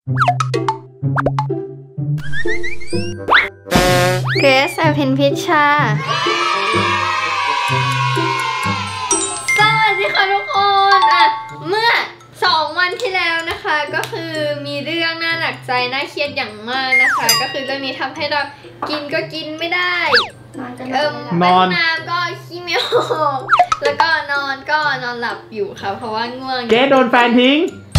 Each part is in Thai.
เกรซ อภินพิชชาสวัสดีค่ะทุกคนเมื่อ2 วันที่แล้วนะคะก็คือมีเรื่องน่าหนักใจน่าเครียดอย่างมากนะคะก็คือเรื่องนี้ทำให้เรากินก็กินไม่ได้นอนน้ำก็ขี้ไม่ออกแล้วก็นอนหลับอยู่ค่ะเพราะว่าง่วงเจ๊โดนแฟนทิ้ง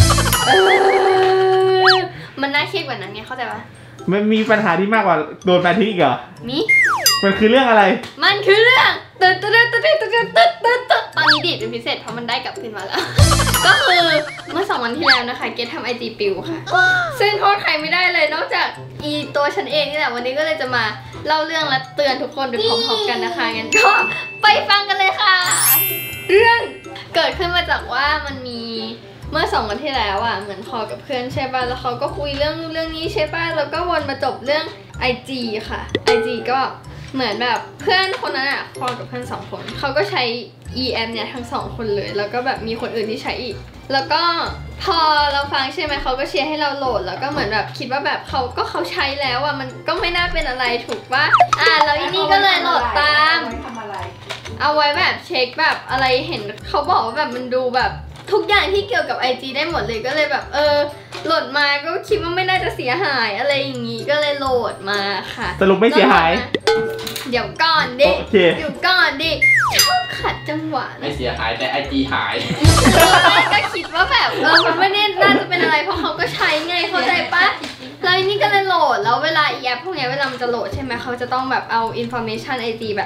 มันน่าเครียดกว่านั้นไงเข้าใจปะมันมีปัญหาที่มากกว่าโดนแฟนทิ้งอีกเหรอมีมันคือเรื่องอะไรมันคือเรื่องตอนนี้ดีดเป็นพิเศษเพราะมันได้กลับขึ้นมาแล้วก็คือเมื่อ2 วันที่แล้วนะคะเกททำIGปิวค่ะซึ่งโทษใครไม่ได้เลยนอกจากตัวฉันเองนี่แหละวันนี้ก็เลยจะมาเล่าเรื่องและเตือนทุกคนไปพร้อมๆกันนะคะงั้นก็ไปฟังกันเลยค่ะเรื่องเกิดขึ้นมาจากว่ามันมีเมื่อ2 วันที่แล้วเหมือนพอกับเพื่อนใช่ป่ะแล้วเขาก็คุยเรื่องนี้ใช่ป่ะแล้วก็วนมาจบเรื่อง IG ค่ะ IG ก็เหมือนแบบเพื่อนคนนั้นพอกับเพื่อน2 คนเขาก็ใช้ EM เนี่ยทั้ง2 คนเลยแล้วก็แบบมีคนอื่นที่ใช้อีกแล้วก็พอเราฟังใช่ไหมเขาก็เชียร์ให้เราโหลดแล้วก็เหมือนแบบคิดว่าแบบเขาใช้แล้วมันก็ไม่น่าเป็นอะไรถูกป่ะแล้วอีนี่ก็เลยโหลดตามเอาไว้แบบเช็คแบบอะไรเห็นเขาบอกว่าแบบมันดูแบบทุกอย่างที่เกี่ยวกับ IG ได้หมดเลยก็เลยแบบโหลดมาก็คิดว่าไม่น่าจะเสียหายอะไรอย่างงี้ก็เลยโหลดมาค่ะสรุปไม่เสียหายเดี๋ยวก่อนดิชอบขัดจังหวะไม่เสียหายแต่ IG หายก็คิดว่าแบบมันไม่ได้น่าจะเป็นอะไรเพราะเขาก็ใช้ไงเข้าใจปะแล้วนี่ก็เลยโหลดแล้วเวลาแอปพวกนี้เวลามันจะโหลดใช่ไหมเขาจะต้องแบบเอา information IG แบบ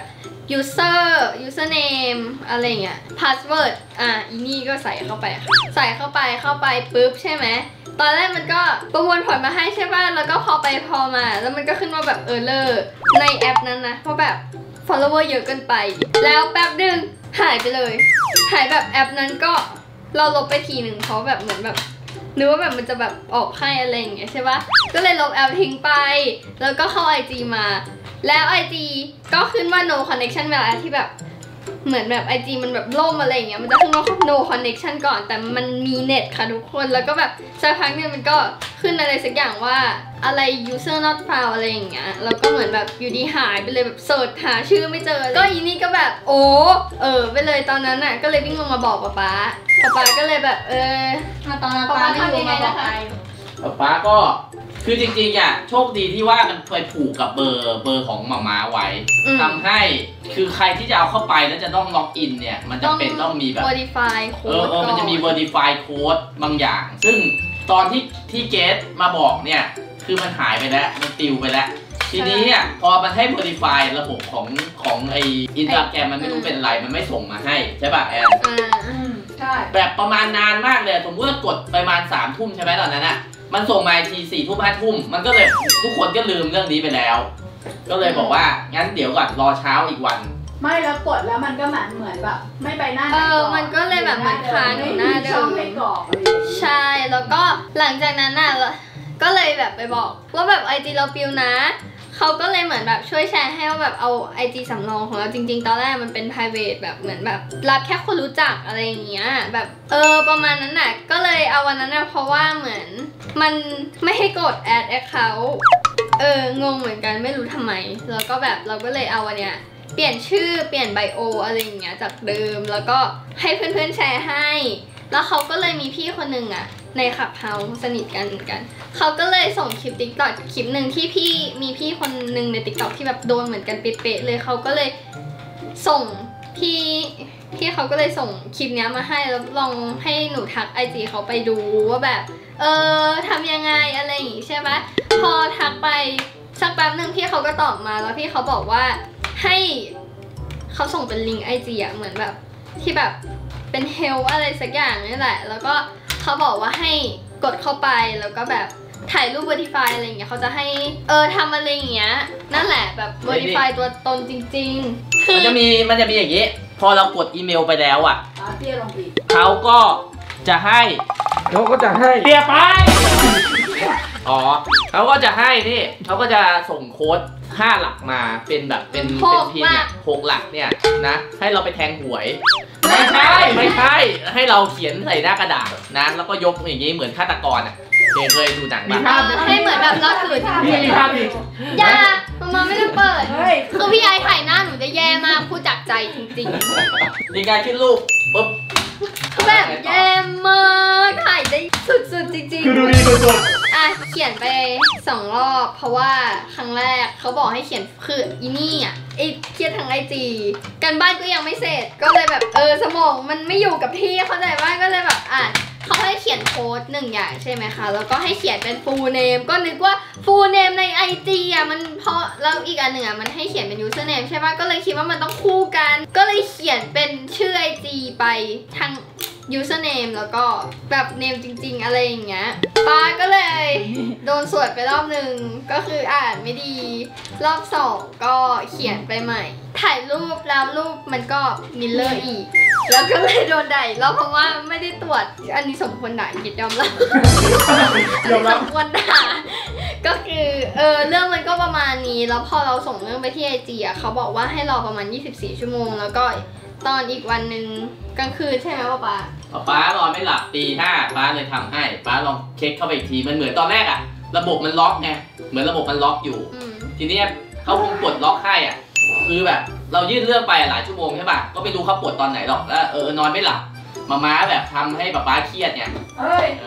username อะไรเงี้ย password อีนี่ก็ใส่เข้าไปปุ๊บใช่ไหมตอนแรกมันก็ประมวลผลมาให้ใช่ป่ะแล้วก็พอมาแล้วมันก็ขึ้นว่าแบบ error ในแอปนั้นนะเพราะแบบ follower เยอะเกินไปแล้วแป๊บนึงหายไปเลยหายแบบแอปนั้นก็เราลบไปทีหนึ่งเพราะแบบเหมือนแบบนึกว่าแบบมันจะแบบออกให้อะไรอย่างเงี้ยใช่ป่ะก็เลยลบแอปทิ้งไปแล้วก็เข้า IG มาแล้ว IG ก็ขึ้นว่า no connection เวลาที่แบบเหมือนแบบ IG มันแบบล่มอะไรอย่างเงี้ยมันจะขึ้นว่า no connection ก่อนแต่มันมีเน็ตค่ะทุกคนแล้วก็แบบสักพักเนี่ยมันก็ขึ้นอะไรสักอย่างว่าอะไร user not found อะไรอย่างเงี้ยแล้วก็เหมือนแบบอยู่ดีหายไปเลยแบบเสิร์ชหาชื่อไม่เจอก็อีนี่ก็แบบไปเลยตอนนั้นก็เลยวิ่งลงมาบอกป๊าก็เลยแบบตอนนั้นป๊าทำยังไงนะคะป๊าก็คือจริงๆโชคดีที่ว่ามันเคยผูกกับเบอร์ของหม่าไว้ทำให้คือใครที่จะเอาเข้าไปแล้วจะต้องล็อกอินเนี่ยมันจะเป็นต้องมีแบบ verify code มันจะมี verify code บางอย่างซึ่งตอนที่เกสมาบอกเนี่ยคือมันหายไปแล้วมันติวไปแล้วทีนี้เนี่ยพอมันให้ verify ระบบของไอ Instagram มันไม่รู้เป็นอะไรมันไม่ส่งมาให้ใช่ป่ะแอนใช่แบบประมาณนานมากเลยสมมติว่ากดประมาณ3 ทุ่มใช่ไหมตอนนั้นมันส่งมาที4 ทุ่ม 5 ทุ่มมันก็เลยทุกคนก็ลืมเรื่องนี้ไปแล้วก็เลยบอกว่างั้นเดี๋ยวก่อนรอเช้าอีกวันไม่แล้วกดแล้วมันก็เหมือนแบบไม่ไปหน้ามันก็เลยแบบเหมือนค้างอยู่หน้าเดิมใช่แล้วก็หลังจากนั้นก็เลยแบบไปบอกว่าแบบ IG เราปิวนะเขาก็เลยเหมือนแบบช่วยแชร์ให้ว่าแบบเอา IG สำรองของเราจริงๆตอนแรกมันเป็น private แบบเหมือนแบบรับแค่คนรู้จักอะไรอย่างเงี้ยแบบประมาณนั้นก็เลยเอาวันนั้นเพราะว่าเหมือนมันไม่ให้กด add account งงเหมือนกันไม่รู้ทำไมแล้วก็แบบเราก็เลยเอาวันเนี้ยเปลี่ยนชื่อเปลี่ยนไบโออะไรอย่างเงี้ยจากเดิมแล้วก็ให้เพื่อนๆแชร์ให้แล้วเขาก็เลยมีพี่คนหนึ่งในขับเฮาสนิทกันเหมือนกันเขาก็เลยส่งคลิป TikTok คลิปหนึ่งที่มีพี่คนหนึ่งใน TikTok ที่แบบโดนเหมือนกันเป๊ะๆเลยเขาก็เลยส่งพี่เขาก็เลยส่งคลิปนี้มาให้แล้วลองให้หนูทัก IG เขาไปดูว่าแบบทำยังไงอะไรอย่างงี้ใช่ไหมพอทักไปสักแป๊บหนึ่งพี่เขาก็ตอบมาแล้วพี่เขาบอกว่าให้เขาส่งเป็นลิงก์ IG เหมือนแบบที่แบบเป็นเฮลอะไรสักอย่างนี่แหละแล้วก็เขาบอกว่าให้กดเข้าไปแล้วก็แบบถ่ายรูป verify อะไรอย่างเงี้ยเขาจะให้ทำอะไรอย่างเงี้ยนั่นแหละแบบ verify ตัวตนจริงๆมันจะมีอย่างงี้พอเรากดอีเมลไปแล้วเขาก็จะให้เตียไปเขาก็จะให้นี่เขาก็จะส่งโค้ด5 หลักมาเป็นแบบเป็นพิน6 หลักเนี่ยนะให้เราไปแทงหวยไม่ใช่ให้เราเขียนใส่หน้ากระดาษนะแล้วก็ยกอย่างงี้เหมือนฆาตกรเคยดูหนังมีป่ะภาพให้เหมือนแบบเราถือมีภาพดิอย่ามาไม่ได้เปิดเฮ้ยคือพี่ไอถ่ายหน้าหนูจะแย่มากพูดจากใจจริงมีการขึ้นรูปปุ๊บๆแบบแย่มากถ่ายได้สุดๆจริงคือดูดีสุดๆอ่ะเขียนไป2 รอบเพราะว่าครั้งแรกเขาบอกให้เขียนคืออีนี่อ่ะไอเครียดทางIGการบ้านก็ยังไม่เสร็จก็เลยแบบสมองมันไม่อยู่กับที่เข้าใจว่าก็เลยแบบเขาให้เขียนโค้ด1 อย่างใช่ไหมคะแล้วก็ให้เขียนเป็น full name ก็นึกว่า full name ใน IG อ่ะมันเพราะแล้วอีกอันหนึ่งอ่ะมันให้เขียนเป็น user name ใช่ป่ะก็เลยคิดว่ามันต้องคู่กันก็เลยเขียนเป็นชื่อ IG ไปทาง user name แล้วก็แบบ name จริงๆอะไรอย่างเงี้ยป้าก็เลยโดนสวดไปรอบหนึ่งก็คืออ่านไม่ดีรอบ2ก็เขียนไปใหม่ถ่ายรูปแล้วรูปมันก็มิลเลอร์อีกแล้วก็เลยโดนด่าอีกรอบเพราะว่าไม่ได้ตรวจอันนี้สมควรด่าคิดยอมรับยอมรับสมควรด่าก็คือเรื่องมันก็ประมาณนี้แล้วพอเราส่งเรื่องไปที่IGอ่ะเขาบอกว่าให้รอประมาณ24 ชั่วโมงแล้วก็ตอนอีกวันหนึ่งกลางคืนใช่ไหมป๊าป้านอนไม่หลับตี 5ป้าเลยทำให้ป้าลองเช็คเข้าไปอีกทีมันเหมือนตอนแรกอะระบบมันล็อกไงเหมือนระบบมันล็อกอยู่ ทีนี้เขาคงปลดล็อกให้อะคือแบบเรายื่นเรื่องไปหลายชั่วโมงใช่ป่ะก็ไม่รู้เขาปลดตอนไหนหรอกแล้วนอนไม่หลับม้าแบบทำให้ป้าเครียดไงเฮ้ย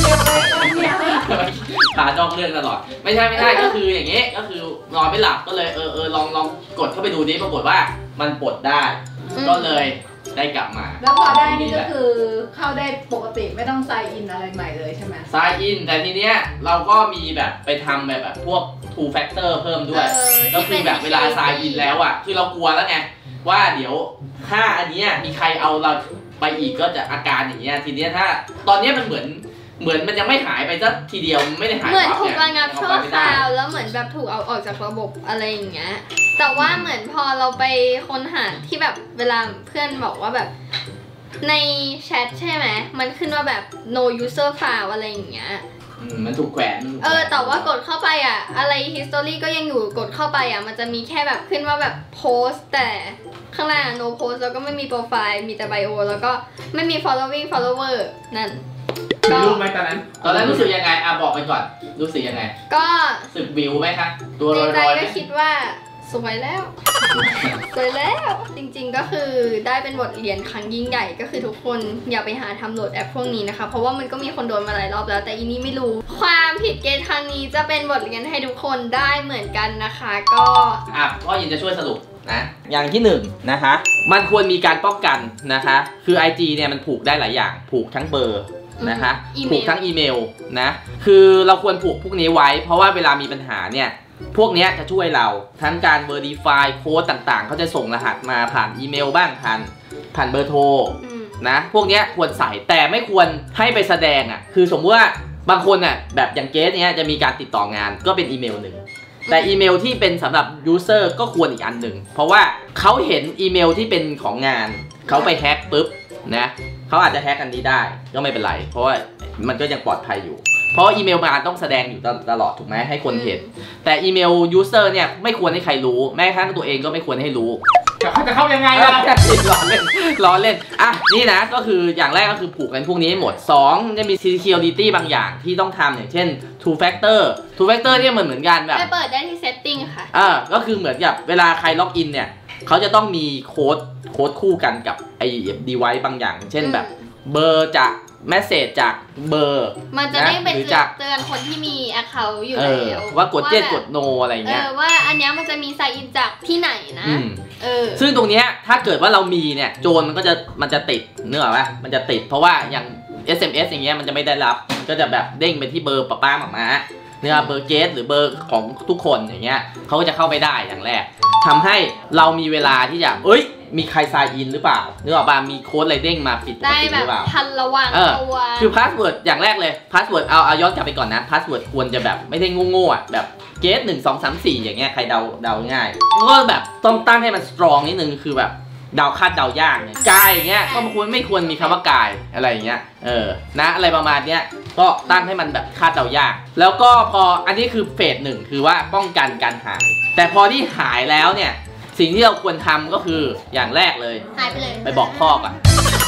พาจ้องเรื่องตลอดไม่ใช่ก็คืออย่างงี้ก็คือนอนไม่หลับก็เลยลองกดเข้าไปดูดิปรากฏว่ามันปลดได้ก็เลยได้กลับมาแล้วพอได้นี่ก็คือเข้าได้ปกติไม่ต้องไซน์อินอะไรใหม่เลยใช่ไหมไซน์อินแต่ทีเนี้ยเราก็มีแบบไปทำแบบพวก two factor เพิ่มด้วยก็คือแบบเวลาไซน์อินแล้วอ่ะคือเรากลัวแล้วไงว่าเดี๋ยวถ้าอันเนี้ยมีใครเอาเราไปอีกก็จะอาการอย่างเงี้ยทีเนี้ยถ้าตอนเนี้ยมันเหมือนมันยังไม่หายไปสักทีเดียวไม่ได้หายเหมือนถูกปั๊ระงับชั่วคราวแล้วเหมือนแบบถูกเอาออกจากระบบอะไรอย่างเงี้ยแต่ว่าเหมือนพอเราไปค้นหาที่แบบเวลาเพื่อนบอกว่าแบบในแชทใช่ไหมมันขึ้นว่าแบบ no user file อะไรอย่างเงี้ยมันถูกแขวนแต่ว่ากดเข้าไปอ่ะอะไร history ก็ยังอยู่กดเข้าไปอ่ะมันจะมีแค่แบบขึ้นว่าแบบ post แต่ข้างล่าง no post แล้วก็ไม่มีโปรไฟล์มีแต่ bio แล้วก็ไม่มี following follower นั่นมีรูปไหมตอนนั้นตอนนั้นรู้สึกยังไงบอกไปก่อนรู้สึกยังไงก็รู้สึกวิวไหมคะตัวในลใจอยๆไหมก็คิดว่าสวยแล้ว สวยแล้วจริงๆก็คือได้เป็นบทเรียนครั้งยิ่งใหญ่ก็คือทุกคนอย่าไปหาทำโหลดแอปพวกนี้นะคะเพราะว่ามันก็มีคนโดนมาหลายรอบแล้วแต่อีนี่ไม่รู้ความผิดเกณฑ์ครั้งนี้จะเป็นบทเรียนให้ทุกคนได้เหมือนกันนะคะก็พ่อยินจะช่วยสรุปนะอย่างที่1นะคะมันควรมีการป้องกันนะคะคือ IG เนี่ยมันผูกได้หลายอย่างผูกทั้งเบอร์นะคะผูกทั้งอีเมลนะคือเราควรผูกพวกนี้ไว้เพราะว่าเวลามีปัญหาเนี่ยพวกนี้จะช่วยเราทั้งการ verify โค้ดต่างๆเขาจะส่งรหัสมาผ่านอีเมลบ้างผ่านเบอร์โทรนะพวกนี้ควรใส่แต่ไม่ควรให้ไปแสดงอ่ะคือสมมติว่าบางคนอ่ะแบบอย่างเกสเนี้ยจะมีการติดต่องานก็เป็นอีเมลหนึ่งแต่อีเมลที่เป็นสำหรับ user ก็ควรอีกอันหนึ่งเพราะว่าเขาเห็นอีเมลที่เป็นของงานเขาไปแฮ็กปุ๊บนะเขาอาจจะแฮ็กอันนี้ได้ก็ไม่เป็นไรเพราะว่ามันก็ยังปลอดภัยอยู่เพราะอีเมลงานต้องแสดงอยู่ตลอดถูกไหมให้คนเห็นแต่อีเมล user เนี่ยไม่ควรให้ใครรู้แม้กระทั่งตัวเองก็ไม่ควรให้รู้เขาจะเข้ายังไงล่ะล้อเล่นอ่ะนี่นะก็คืออย่างแรกก็คือผูกกันพวกนี้ให้หมด2จะมี security บางอย่างที่ต้องทำอย่างเช่น two factor เนี่ยเหมือนกันแบบไปเปิดได้ที่ setting ค่ะก็คือเหมือนกับเวลาใครล็อกอินเนี่ยเขาจะต้องมีโค้ดคู่กันกับไอ้ device บางอย่างเช่นแบบเบอร์จากแมสเซจจากเบอร์มันจะได้เป็นเตือนคนที่มี account อยู่แล้วว่ากดกด no อะไรเงี้ยว่าอันนี้มันจะมี sign in จากที่ไหนนะซึ่งตรงเนี้ยถ้าเกิดว่าเรามีเนี่ยโจรมันจะติดเนื้อป่ะมันจะติดเพราะว่าอย่าง SMS อย่างเงี้ยมันจะไม่ได้รับก็จะแบบเด้งไปที่เบอร์ป้าหม่าเนี่ยเบอร์เกสหรือเบอร์ของทุกคนอย่างเงี้ยเขาก็จะเข้าไม่ได้อย่างแรกทำให้เรามีเวลาที่จะมีใครซายอินหรือเปล่านึกออกป่ะมีโค้ดอะไรเด้งมาผิดปกติหรือเปล่าทันระวังตัวคือพาสเวิร์ดอย่างแรกเลยพาสเวิร์ดเอาย้อนกลับไปก่อนนะพาสเวิร์ดควรจะแบบไม่ได้โง่ๆแบบเกส1 2 3 4อย่างเงี้ยใครเดาง่ายก็แบบต้องตั้งให้มันสตรองนิดนึงคือแบบเดาคาดเดายากเนี่ยกายอย่างเงี้ยก็ไม่ควรมีคำว่ากายอะไรอย่างเงี้ยนะอะไรประมาณเนี้ยก็ตั้งให้มันแบบคาดเดายากแล้วก็พออันนี้คือเฟส1คือว่าป้องกันการหายแต่พอที่หายแล้วเนี่ยสิ่งที่เราควรทำก็คืออย่างแรกเลยหายไปเลยไปบอกพ่อก่อน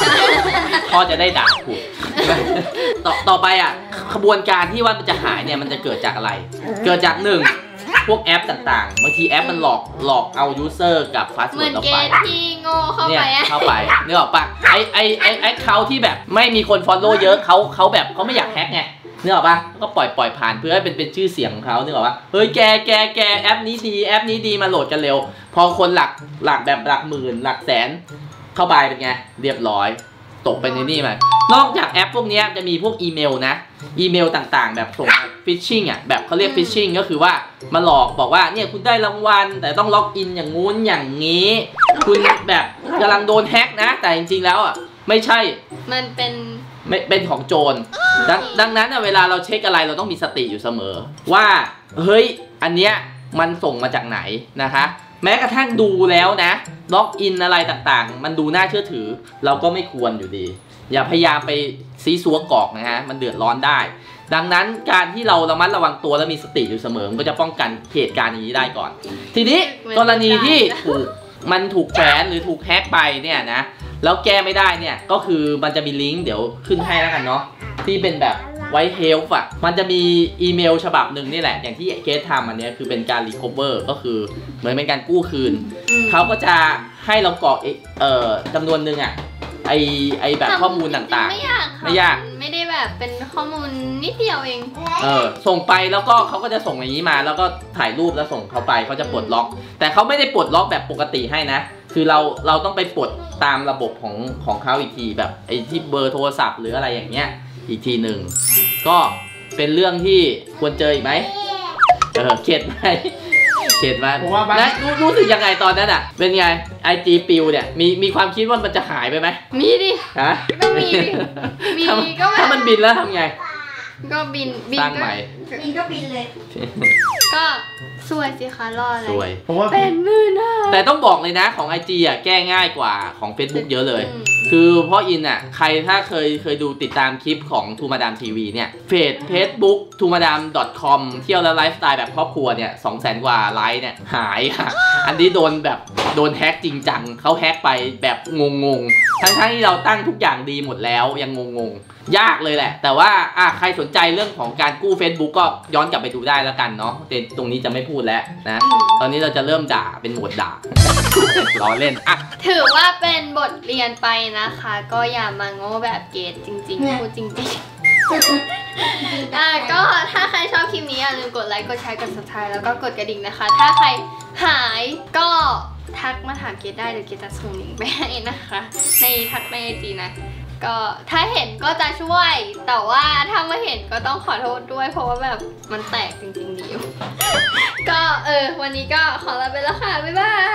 พ่อจะได้ด่าถูกต่อไปอ่ะขบวนการที่ว่ามันจะหายเนี่ยมันจะเกิดจากอะไรเกิดจาก1พวกแอปต่างๆบางทีแอปมันหลอกเอายูเซอร์กับพาสเหเวิมืร์อดนเราเกไปตที่โง่เข้าไปเนี่ยเข้าไปนึกออกปะไอ้เขาที่แบบไม่มีคนฟอลโล่เยอะเขาแบบเขาไม่อยากแฮกไงนึกออกปะก็ปล่อยผ่านเพื่อให้เป็นชื่อเสียงของเขานึกออกปะเฮ้ยแกแอปนี้ดีมาโหลดกันเร็วพอคนหลักแบบหลักหมื่นหลักแสนเข้าไปเป็นไงเรียบร้อยตกไปในนี่มานอกจากแอปพวกนี้จะมีพวกอีเมลนะอีเมลต่างๆแบบส่งฟิชชิ่งอ่ะแบบเขาเรียกฟิชชิ่งก็คือว่ามาหลอกบอกว่าเนี่ยคุณได้รางวัลแต่ต้องล็อกอินอย่างงู้นอย่างนี้คุณแบบกำลังโดนแฮ็กนะแต่จริงๆแล้วอ่ะไม่ใช่มันเป็นของโจรดังนั้นเวลาเราเช็คอะไรเราต้องมีสติอยู่เสมอว่าเฮ้ยอันเนี้ยมันส่งมาจากไหนนะคะแม้กระทั่งดูแล้วนะล็อกอินอะไรต่างๆมันดูน่าเชื่อถือเราก็ไม่ควรอยู่ดีอย่าพยายามไปซีซัวกรอกนะฮะมันเดือดร้อนได้ดังนั้นการที่เราระมัดระวังตัวและมีสติอยู่เสมอมันก็จะป้องกันเหตุการณ์นี้ได้ก่อนทีนี้กรณีที่มันถูกแขวนหรือถูกแฮกไปเนี่ยนะแล้วแก้ไม่ได้เนี่ยก็คือมันจะมีลิงก์เดี๋ยวขึ้นให้แล้วกันเนาะที่เป็นแบบไว้เฮลฟ์อ่ะมันจะมีอีเมลฉบับหนึ่งนี่แหละอย่างที่เกสทำอันนี้คือเป็นการรีคอเวอร์ก็คือเหมือนเป็นการกู้คืนเขาก็จะให้เรากรอกจำนวนหนึ่งอ่ะไอแบบข้อมูลต่างๆไม่ยากไม่ได้แบบเป็นข้อมูลนิดเดียวเองส่งไปแล้วก็เขาก็จะส่งอย่างนี้มาแล้วก็ถ่ายรูปแล้วส่งเขาไปเขาจะปลดล็อกแต่เขาไม่ได้ปลดล็อกแบบปกติให้นะคือเราต้องไปปลดตามระบบของเขาอีกทีแบบไอ้ที่เบอร์โทรศัพท์หรืออะไรอย่างเงี้ยอีกทีหนึ่งก็เป็นเรื่องที่ควรเจออีกไหมเข็ดไหมและรู้สึกยังไงตอนนั้นอ่ะเป็นไง IG ปิวเนี่ยมีความคิดว่ามันจะหายไปไหมมีดิฮะก็มีก็ถ้ามันบินแล้วทำไงก็บินสร้างใหม่ก็บินเลยก็สวยสิคะรออะไรสวยเป็นมือหน้าแต่ต้องบอกเลยนะของ IG อ่ะแก้ง่ายกว่าของ Facebook เยอะเลยคือเพราะอินอ่ะใครถ้าเคยดูติดตามคลิปของทูมาดามทีวีเนี่ยFacebook tumadam.com เที่ยวแล้วไลฟ์สไตล์แบบครอบครัวเนี่ย 200,000 กว่าไลค์เนี่ยหายค่ะอันนี้โดนแฮกจริงจังเขาแฮกไปแบบงงทั้งที่เราตั้งทุกอย่างดีหมดแล้วยังงงยากเลยแหละแต่ว่าใครสนใจเรื่องของการกู้ Facebook ก็ย้อนกลับไปดูได้แล้วกันเนาะแต่ตรงนี้จะไม่พูดแล้วนะตอนนี้เราจะเริ่มด่าเป็นโหมดด่า ล้อเล่นถือว่าเป็นบทเรียนไปนะคะก็อย่ามาโง่แบบเกดจริงๆพูดจริงๆก็ถ้าใครชอบคลิปนี้อย่าลืมกดไลค์กดแชร์กด subscribe แล้วก็กดกระดิ่งนะคะถ้าใครหายก็ทักมาถามเกดได้เดี๋ยวเกดจะส่งลิงก์ไปให้นะคะในทักใน IG นะก็ถ้าเห็นก็จะช่วยแต่ว่าถ้าไม่เห็นก็ต้องขอโทษด้วยเพราะว่าแบบมันแตกจริงๆดิวก็วันนี้ก็ขอลาไปแล้วค่ะบ๊ายบาย